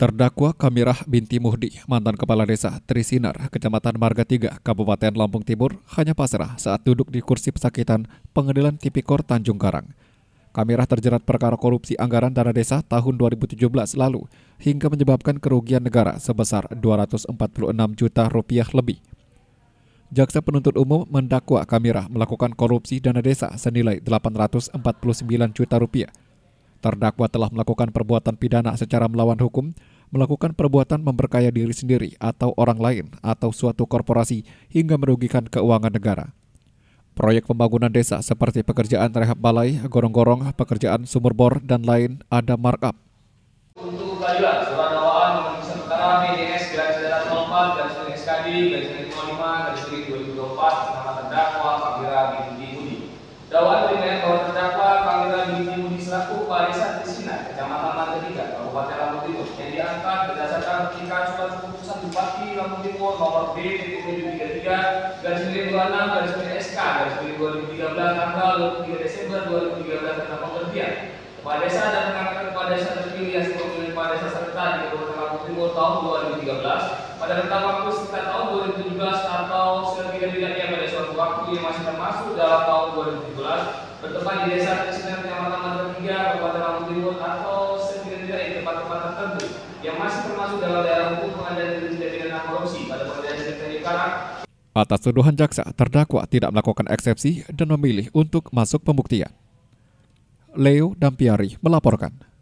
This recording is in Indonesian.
Terdakwa Kamirah binti Muhdi, mantan Kepala Desa Trisinar, Kecamatan Marga 3, Kabupaten Lampung Timur, hanya pasrah saat duduk di kursi pesakitan Pengadilan Tipikor Tanjung Karang. Kamirah terjerat perkara korupsi anggaran dana desa tahun 2017 lalu hingga menyebabkan kerugian negara sebesar 246 juta rupiah lebih. Jaksa penuntut umum mendakwa Kamirah melakukan korupsi dana desa senilai 849 juta rupiah. Terdakwa telah melakukan perbuatan pidana secara melawan hukum, melakukan perbuatan memperkaya diri sendiri atau orang lain atau suatu korporasi hingga merugikan keuangan negara. Proyek pembangunan desa seperti pekerjaan rehab balai, gorong-gorong, pekerjaan sumur bor, dan lain ada markup. Untuk keadilan, surat dakwaan pemeriksaan perkara BDS garis datar 04 garis miring SKD garis miring 55 garis miring 2024 nama terdakwa Kamirah binti Muhdi. Dakwaan berikan bahwa terdakwa Kamirah binti Muhdi selaku Kepala Desa Trisinar, Kecamatan Marga 3, Kabupaten Lampung Timur, yang diangkat berdasarkan petikan surat keputusan Bupati Lampung Timur nomor B.733 garis miring 26 garis miring SK garis miring 2013 tanggal 23 Desember 2013 tentang pengertian Kepala Desa dan pengangkatan Kepala Desa terpilih yang sebelumnya Kepala Desa serta di Kabupaten Lampung Timur tahun 2013 pada rentang waktu sekitar tahun 2017 atau setidak-tidaknya pada suatu waktu yang masih termasuk dalam tahun 2017 bertempat di Desa Trisinar, Kecamatan Marga 3, Kabupaten Lampung Timur atau setidak-tidaknya di tempat-tempat tertentu yang masih termasuk dalam daerah hukum pengadilan tindak pidana korupsi pada Pengadilan Negeri Tanjung Karang. Atas tuduhan jaksa, terdakwa tidak melakukan eksepsi dan memilih untuk masuk pembuktian. Leo Dampiari melaporkan.